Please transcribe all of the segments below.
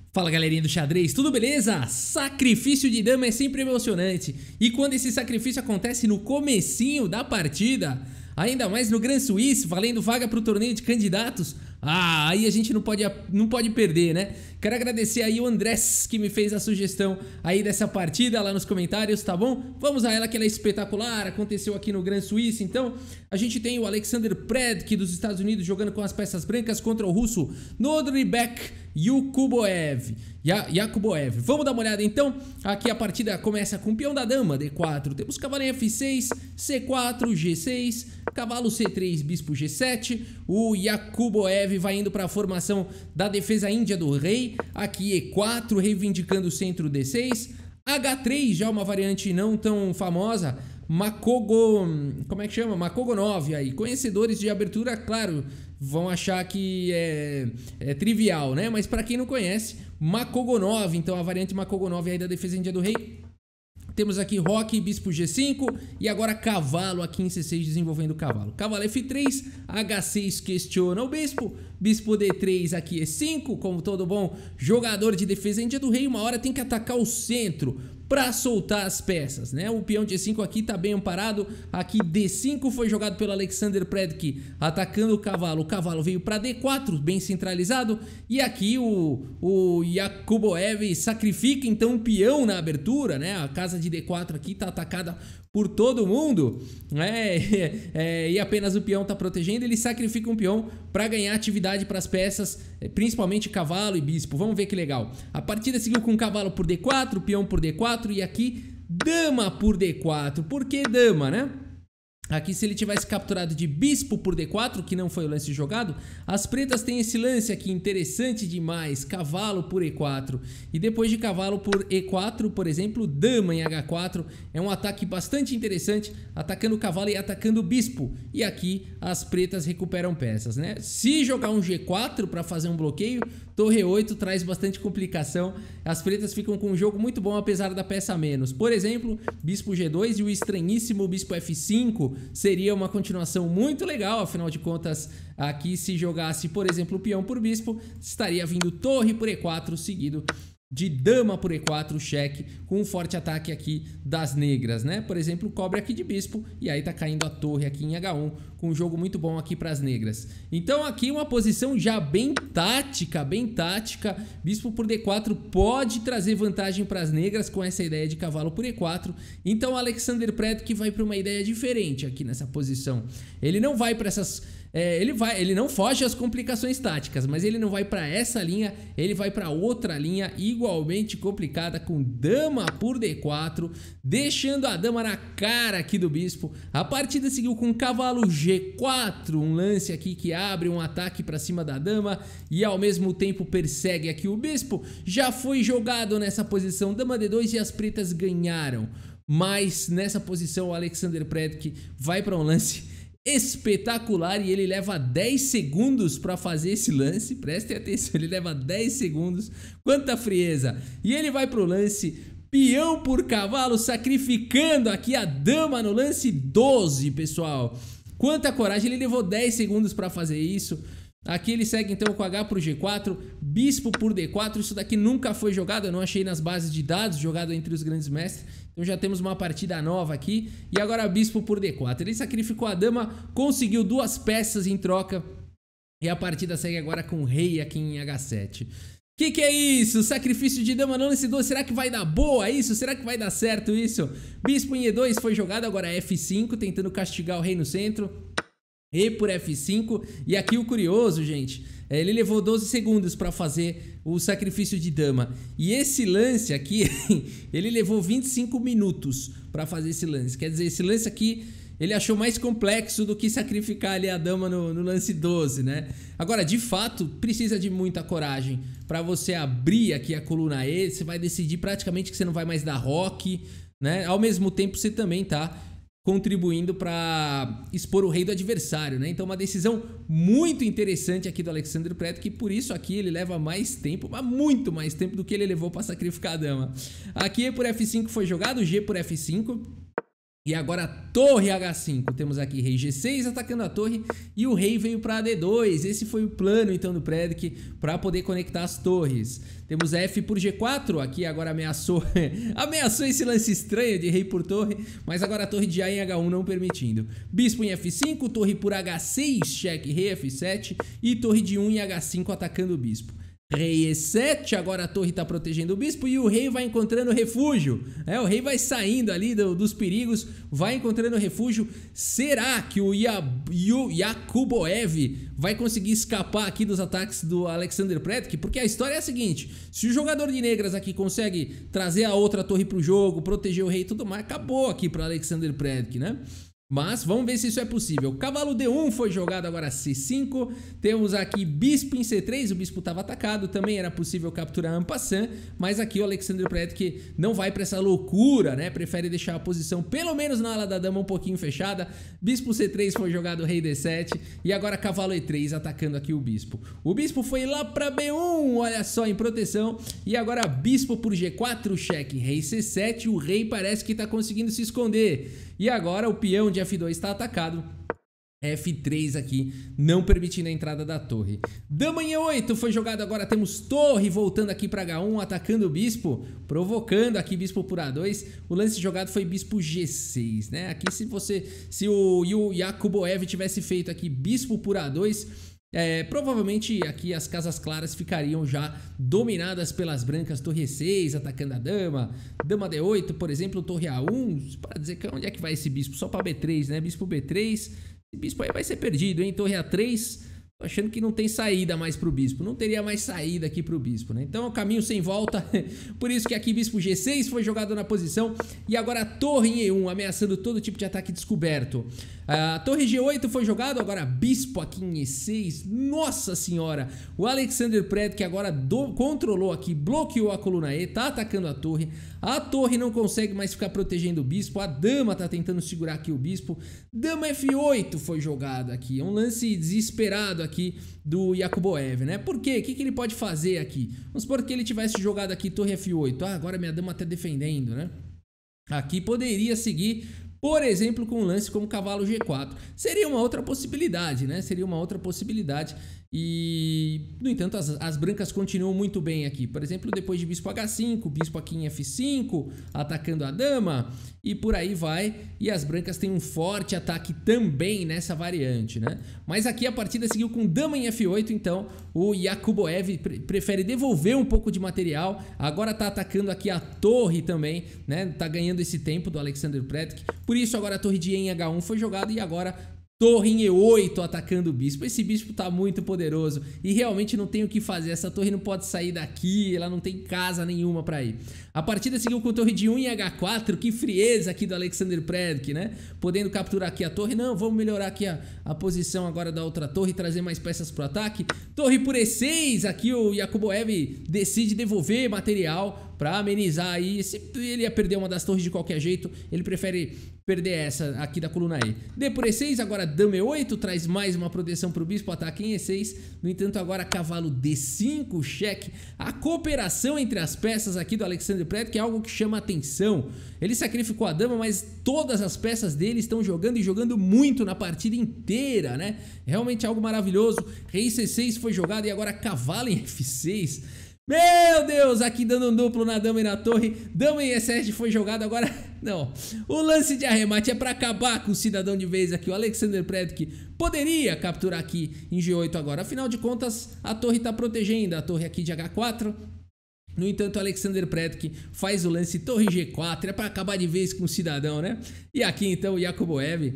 Fala galerinha do xadrez, tudo beleza? Sacrifício de dama é sempre emocionante. E quando esse sacrifício acontece no comecinho da partida, ainda mais no Grand Suisse, valendo vaga pro torneio de candidatos, aí a gente não pode perder, né? Quero agradecer aí o Andrés, que me fez a sugestão aí dessa partida lá nos comentários, tá bom? Vamos a ela, que ela é espetacular, aconteceu aqui no Grand Suisse. Então, a gente tem o Alexander Predke dos Estados Unidos jogando com as peças brancas contra o russo Nodribek Yakuboev. Vamos dar uma olhada então. Aqui a partida começa com o peão da dama, D4. Temos cavalo em F6, C4, G6, cavalo C3, bispo G7. O Yakuboev vai indo para a formação da defesa índia do rei. Aqui E4, reivindicando o centro D6. H3, já uma variante não tão famosa. Como é que chama? Makogonov aí. Conhecedores de abertura, claro, vão achar que é trivial, né? Mas para quem não conhece, Makogonov, então a variante Makogonov aí da defesa índia do rei. Temos aqui roque, bispo G5 e agora cavalo aqui em C6 desenvolvendo o cavalo. Cavalo F3, H6 questiona o bispo, bispo D3 aqui E5, como todo bom jogador de defesa índia do rei, uma hora tem que atacar o centro para soltar as peças, né? O peão de E5 aqui tá bem amparado, aqui D5 foi jogado pelo Alexander Predke atacando o cavalo veio para D4, bem centralizado, e aqui o Yakuboev sacrifica então o peão na abertura, né? A casa de D4 aqui tá atacada por todo mundo, e apenas o peão tá protegendo, ele sacrifica um peão para ganhar atividade para as peças, principalmente cavalo e bispo. Vamos ver que legal. A partida seguiu com cavalo por D4, peão por D4 e aqui dama por D4. Por que dama, né? Aqui, se ele tivesse capturado de bispo por D4, que não foi o lance jogado, as pretas têm esse lance aqui interessante demais, cavalo por E4. E depois de cavalo por E4, por exemplo, dama em H4, é um ataque bastante interessante, atacando o cavalo e atacando o bispo. E aqui as pretas recuperam peças, né? Se jogar um G4 para fazer um bloqueio, torre 8 traz bastante complicação. As pretas ficam com um jogo muito bom apesar da peça a menos. Por exemplo, bispo G2 e o estranhíssimo bispo F5 seria uma continuação muito legal, afinal de contas, aqui se jogasse, por exemplo, o peão por bispo, estaria vindo torre por E4, seguido de dama por E4, cheque, com um forte ataque aqui das negras, né? Por exemplo, cobre aqui de bispo, e aí tá caindo a torre aqui em H1, com um jogo muito bom aqui para as negras. Então aqui uma posição já bem tática, bispo por D4 pode trazer vantagem para as negras com essa ideia de cavalo por E4. Então o Alexander Predke vai para uma ideia diferente aqui nessa posição. Ele não vai para essas... ele não foge às complicações táticas, mas ele não vai para essa linha, ele vai para outra linha igualmente complicada com dama por D4, deixando a dama na cara aqui do bispo. A partida seguiu com cavalo G4, um lance aqui que abre um ataque para cima da dama e ao mesmo tempo persegue aqui o bispo. Já foi jogado nessa posição dama D2 e as pretas ganharam, mas nessa posição o Alexander Predke vai para um lance espetacular e ele leva 10 segundos para fazer esse lance. Prestem atenção, ele leva 10 segundos. Quanta frieza! E ele vai pro lance peão por cavalo, sacrificando aqui a dama no lance 12, pessoal. Quanta coragem, ele levou 10 segundos para fazer isso. Aqui ele segue então com H por G4, bispo por D4, isso daqui nunca foi jogado, eu não achei nas bases de dados, jogado entre os grandes mestres. Então já temos uma partida nova aqui, e agora bispo por D4, ele sacrificou a dama, conseguiu duas peças em troca, e a partida segue agora com o rei aqui em H7. Que é isso? Sacrifício de dama no lance 12, será que vai dar boa isso? Será que vai dar certo isso? Bispo em E2 foi jogado, agora F5, tentando castigar o rei no centro. E por F5, e aqui o curioso, gente, ele levou 12 segundos para fazer o sacrifício de dama. E esse lance aqui, ele levou 25 minutos para fazer esse lance. Quer dizer, esse lance aqui, ele achou mais complexo do que sacrificar ali a dama no lance 12, né? Agora, de fato, precisa de muita coragem para você abrir aqui a coluna E. Você vai decidir praticamente que você não vai mais dar roque, né? Ao mesmo tempo, você também tá contribuindo para expor o rei do adversário, né? Então uma decisão muito interessante aqui do Alexander Predke, que por isso aqui ele leva mais tempo, mas muito mais tempo do que ele levou para sacrificar a dama. Aqui E por F5 foi jogado, G por F5, E agora torre H5, temos aqui rei G6 atacando a torre e o rei veio para D2, esse foi o plano então do Predic para poder conectar as torres. Temos F por G4, aqui agora ameaçou, ameaçou esse lance estranho de rei por torre, mas agora a torre de A em H1 não permitindo. Bispo em F5, torre por H6, cheque, rei F7 e torre de 1 em H5 atacando o bispo. Rei E7, agora a torre está protegendo o bispo e o rei vai encontrando refúgio. O rei vai saindo ali dos perigos, vai encontrando refúgio. Será que o Yakuboev vai conseguir escapar aqui dos ataques do Alexander Predic? Porque a história é a seguinte, se o jogador de negras aqui consegue trazer a outra torre para o jogo, proteger o rei e tudo mais, acabou aqui para Alexander Predic, né? Mas vamos ver se isso é possível. Cavalo D1 foi jogado agora C5. Temos aqui bispo em C3. O bispo estava atacado. Também era possível capturar en passant. Mas aqui o Alexander Predic não vai para essa loucura, né? Prefere deixar a posição, pelo menos na ala da dama, um pouquinho fechada. Bispo C3 foi jogado rei D7. E agora cavalo E3 atacando aqui o bispo. O bispo foi lá para B1. Olha só, em proteção. E agora bispo por G4, cheque, rei C7. O rei parece que está conseguindo se esconder. E agora o peão de F2 está atacado. F3 aqui, não permitindo a entrada da torre. Dama em E8 foi jogado agora, temos torre voltando aqui para H1, atacando o bispo, provocando aqui bispo por A2. O lance jogado foi bispo G6, né? Aqui se o Yakuboev tivesse feito aqui bispo por A2, provavelmente aqui as casas claras ficariam já dominadas pelas brancas. Torre E6 atacando a dama, dama D8, por exemplo, torre A1, para dizer que onde é que vai esse bispo? Só para B3, né? Bispo B3, esse bispo aí vai ser perdido, hein? Torre A3, tô achando que não tem saída mais pro bispo, não teria mais saída aqui pro bispo, né? Então é um caminho sem volta, por isso que aqui bispo G6 foi jogado na posição e agora a torre em E1, ameaçando todo tipo de ataque descoberto. A torre G8 foi jogado, agora bispo aqui em E6, nossa senhora, o Alexander Predic agora controlou aqui, bloqueou a coluna E, tá atacando a torre não consegue mais ficar protegendo o bispo, a dama tá tentando segurar aqui o bispo, dama F8 foi jogado aqui, é um lance desesperado aqui do Yakuboev, né? Por quê? O que ele pode fazer aqui? Vamos supor que ele tivesse jogado aqui torre F8, agora minha dama tá defendendo, né? Aqui poderia seguir, por exemplo, com um lance como cavalo G4. Seria uma outra possibilidade, né? Seria uma outra possibilidade. E, no entanto, as brancas continuam muito bem aqui. Por exemplo, depois de bispo H5, bispo aqui em F5, atacando a dama, e por aí vai. E as brancas têm um forte ataque também nessa variante, né? Mas aqui a partida seguiu com dama em F8, então o Yakuboev prefere devolver um pouco de material. Agora tá atacando aqui a torre também, né? Tá ganhando esse tempo do Alexander Predic. Por isso agora a torre de E em H1 foi jogada e agora torre em E8 atacando o bispo. Esse bispo tá muito poderoso e realmente não tem o que fazer. Essa torre não pode sair daqui, ela não tem casa nenhuma pra ir. A partida seguiu com torre de 1 em H4. Que frieza aqui do Alexander Predic, né? Podendo capturar aqui a torre. Não, vamos melhorar aqui a posição agora da outra torre e trazer mais peças pro ataque. Torre por E6. Aqui o Yakuboev decide devolver material pra amenizar aí. Se ele ia perder uma das torres de qualquer jeito, ele prefere perder essa aqui da coluna E. D por E6, agora dama E8, traz mais uma proteção pro bispo, ataque em E6. No entanto, agora cavalo D5, cheque. A cooperação entre as peças aqui do Alexander Predic é algo que chama atenção. Ele sacrificou a dama, mas todas as peças dele estão jogando e jogando muito na partida inteira, né? Realmente algo maravilhoso. Rei C6 foi jogado e agora cavalo em F6. Meu Deus, aqui dando um duplo na dama e na torre. Dama em E7 foi jogado agora. Não, o lance de arremate é para acabar com o cidadão de vez aqui. O Alexander Predic poderia capturar aqui em G8 agora. Afinal de contas, a torre está protegendo. A torre aqui de H4. No entanto, o Alexander Predic faz o lance torre G4. É para acabar de vez com o cidadão, né? E aqui então o Yakuboev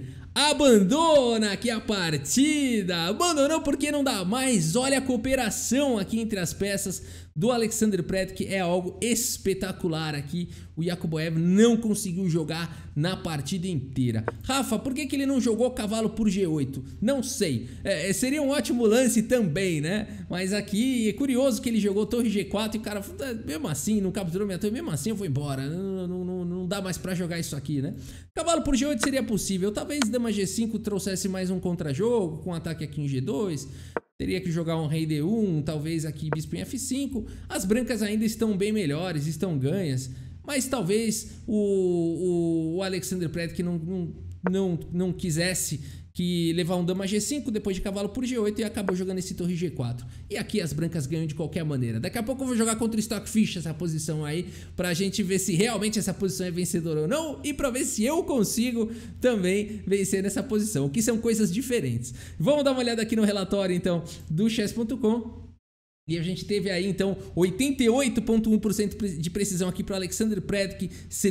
abandona aqui a partida. Abandonou porque não dá mais. Olha a cooperação aqui entre as peças do Alexander Predic, é algo espetacular aqui. O Yakuboev não conseguiu jogar na partida inteira. Rafa, por que ele não jogou cavalo por G8? Não sei. Seria um ótimo lance também, né? Mas aqui é curioso que ele jogou torre G4 e o cara, mesmo assim, não capturou minha torre, mesmo assim eu vou embora. Não dá mais pra jogar isso aqui, né? Cavalo por G8 seria possível. Talvez dama G5 trouxesse mais um contra-jogo, com ataque aqui em G2. Teria que jogar um rei D1, talvez aqui bispo em F5. As brancas ainda estão bem melhores, estão ganhas. mas talvez o Alexander Predke não quisesse que levar um dama G5 depois de cavalo por G8 e acabou jogando esse torre G4. E aqui as brancas ganham de qualquer maneira. Daqui a pouco eu vou jogar contra o Stockfish essa posição aí, pra gente ver se realmente essa posição é vencedora ou não e pra ver se eu consigo também vencer nessa posição, que são coisas diferentes. Vamos dar uma olhada aqui no relatório então do chess.com. E a gente teve aí, então, 88,1% de precisão aqui para o Alexander Predke,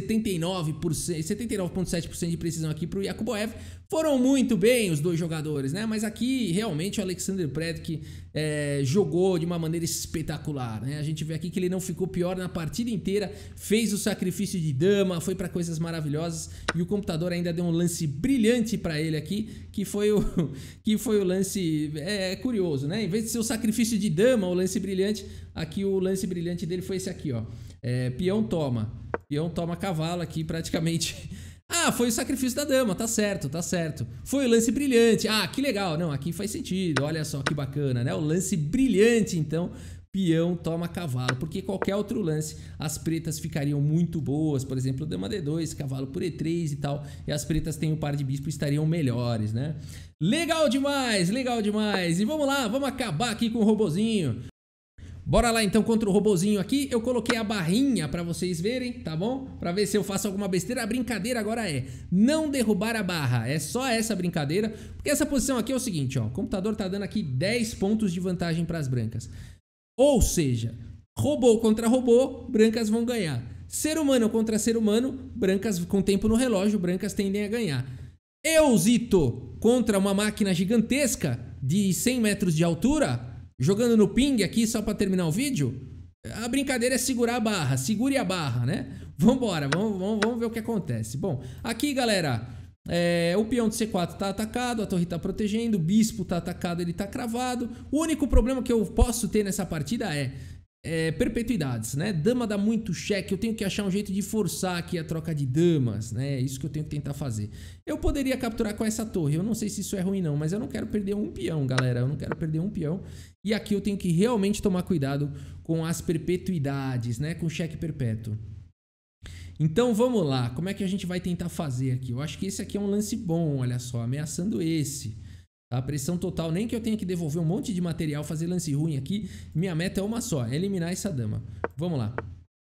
79,7% de precisão aqui para o Yakuboev. Foram muito bem os dois jogadores, né? Mas aqui, realmente, o Alexander Predke jogou de uma maneira espetacular, né? A gente vê aqui que ele não ficou pior na partida inteira, fez o sacrifício de dama, foi para coisas maravilhosas e o computador ainda deu um lance brilhante para ele aqui, que foi o lance curioso, né? Em vez de ser o sacrifício de dama, o lance brilhante, aqui o lance brilhante dele foi esse aqui, ó. Peão toma cavalo aqui praticamente. Ah, foi o sacrifício da dama, tá certo. Foi o lance brilhante. Ah, que legal. Não, aqui faz sentido. Olha só que bacana, né? O lance brilhante, então, peão toma cavalo. Porque qualquer outro lance, as pretas ficariam muito boas. Por exemplo, dama D2, cavalo por E3 e tal. E as pretas têm o par de bispo e estariam melhores, né? Legal demais, legal demais. E vamos lá, vamos acabar aqui com o robozinho. Bora lá então contra o robozinho aqui. Eu coloquei a barrinha pra vocês verem, tá bom? Pra ver se eu faço alguma besteira. A brincadeira agora é não derrubar a barra. É só essa brincadeira. Porque essa posição aqui é o seguinte, ó. O computador tá dando aqui 10 pontos de vantagem pras brancas. Ou seja, robô contra robô, brancas vão ganhar. Ser humano contra ser humano, brancas com tempo no relógio, brancas tendem a ganhar. Eusito contra uma máquina gigantesca de 100 metros de altura, jogando no ping aqui só para terminar o vídeo, a brincadeira é segurar a barra, segure a barra, né? Vambora, vamos ver o que acontece. Bom, aqui galera, o peão de C4 tá atacado, a torre tá protegendo, o bispo tá atacado, ele tá cravado. O único problema que eu posso ter nessa partida é perpetuidades, né? Dama dá muito cheque, eu tenho que achar um jeito de forçar aqui a troca de damas, né? É isso que eu tenho que tentar fazer. Eu poderia capturar com essa torre, eu não sei se isso é ruim não, mas eu não quero perder um peão, galera, eu não quero perder um peão. E aqui eu tenho que realmente tomar cuidado com as perpetuidades, né? Com cheque perpétuo. Então vamos lá, como é que a gente vai tentar fazer aqui? Eu acho que esse aqui é um lance bom, olha só, ameaçando esse. A pressão total, nem que eu tenha que devolver um monte de material, fazer lance ruim aqui. Minha meta é uma só, é eliminar essa dama. Vamos lá.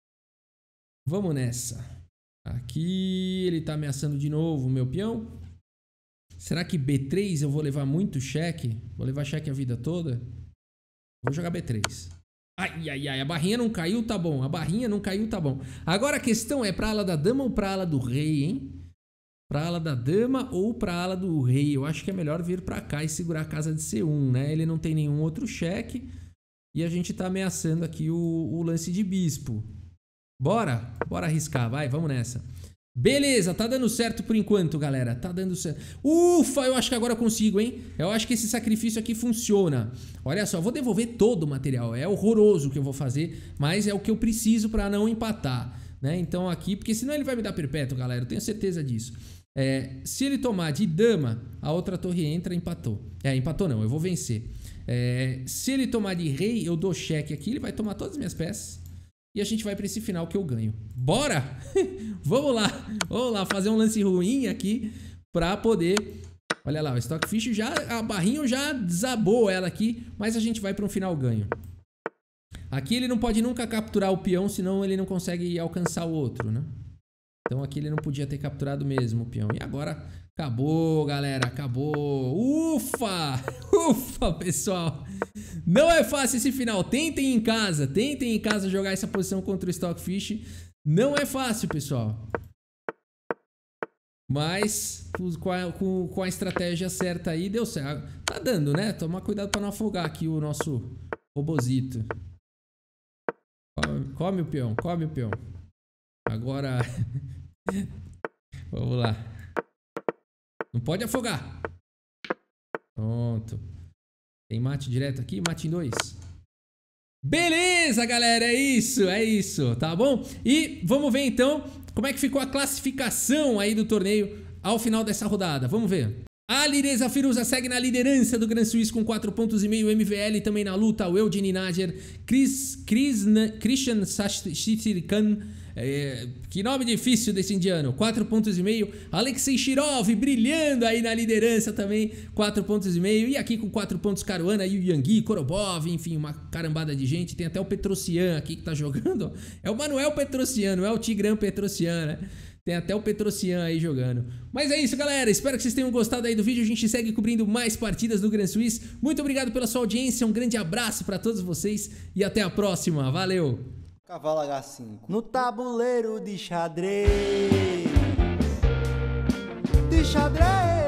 Vamos nessa. Aqui ele tá ameaçando de novo o meu peão. Será que B3 eu vou levar muito cheque? Vou levar cheque a vida toda? Vou jogar B3. Ai, ai, ai, a barrinha não caiu, tá bom. A barrinha não caiu, tá bom. Agora a questão é pra ala da dama ou pra ala do rei, hein? Pra ala da dama ou pra ala do rei. Eu acho que é melhor vir pra cá e segurar a casa de C1, né? Ele não tem nenhum outro cheque. E a gente tá ameaçando aqui o lance de bispo. Bora arriscar, vai, vamos nessa. Beleza, tá dando certo por enquanto, galera. Tá dando certo. Ufa, eu acho que agora eu consigo, hein? Eu acho que esse sacrifício aqui funciona. Olha só, eu vou devolver todo o material. É horroroso o que eu vou fazer, mas é o que eu preciso pra não empatar, né? Então aqui, porque senão ele vai me dar perpétuo, galera. Eu tenho certeza disso. Se ele tomar de dama, a outra torre entra, empatou. Empatou não, eu vou vencer. Se ele tomar de rei, eu dou cheque aqui, ele vai tomar todas as minhas peças. E a gente vai pra esse final que eu ganho. Bora? Vamos lá fazer um lance ruim aqui pra poder... Olha lá, o Stockfish já... A barrinha já desabou ela aqui, mas a gente vai pra um final ganho. Aqui ele não pode nunca capturar o peão, senão ele não consegue alcançar o outro, né? Então aqui ele não podia ter capturado mesmo o peão. E agora acabou, galera, acabou. Ufa! Ufa, pessoal! Não é fácil esse final. Tentem em casa jogar essa posição contra o Stockfish. Não é fácil, pessoal. Mas com a estratégia certa aí deu certo. Tá dando, né? Toma cuidado para não afogar aqui o nosso robozito. Come o peão, come o peão. Agora... Vamos lá. Não pode afogar. Pronto. Tem mate direto aqui, mate em 2. Beleza, galera, é isso, tá bom? E vamos ver então como é que ficou a classificação aí do torneio ao final dessa rodada. Vamos ver. A Alireza Firuza segue na liderança do Gran Suisse com 4,5 pontos. MVL também na luta. O Eugene Nager, Christian Sashtirkan, Que nome difícil desse indiano. 4,5 pontos. Alexei Shirov brilhando aí na liderança também. 4,5 pontos. E aqui com 4 pontos Caruana e o Yangui, Korobov, enfim, uma carambada de gente. Tem até o Petrosyan aqui que tá jogando. É o Manuel Petrosyan, não é o Tigran Petrosyan, né? Tem até o Petrosyan aí jogando. Mas é isso, galera. Espero que vocês tenham gostado aí do vídeo. A gente segue cobrindo mais partidas do Gran Suisse. Muito obrigado pela sua audiência. Um grande abraço para todos vocês. E até a próxima. Valeu! Cavalo H5 no tabuleiro de xadrez. De xadrez.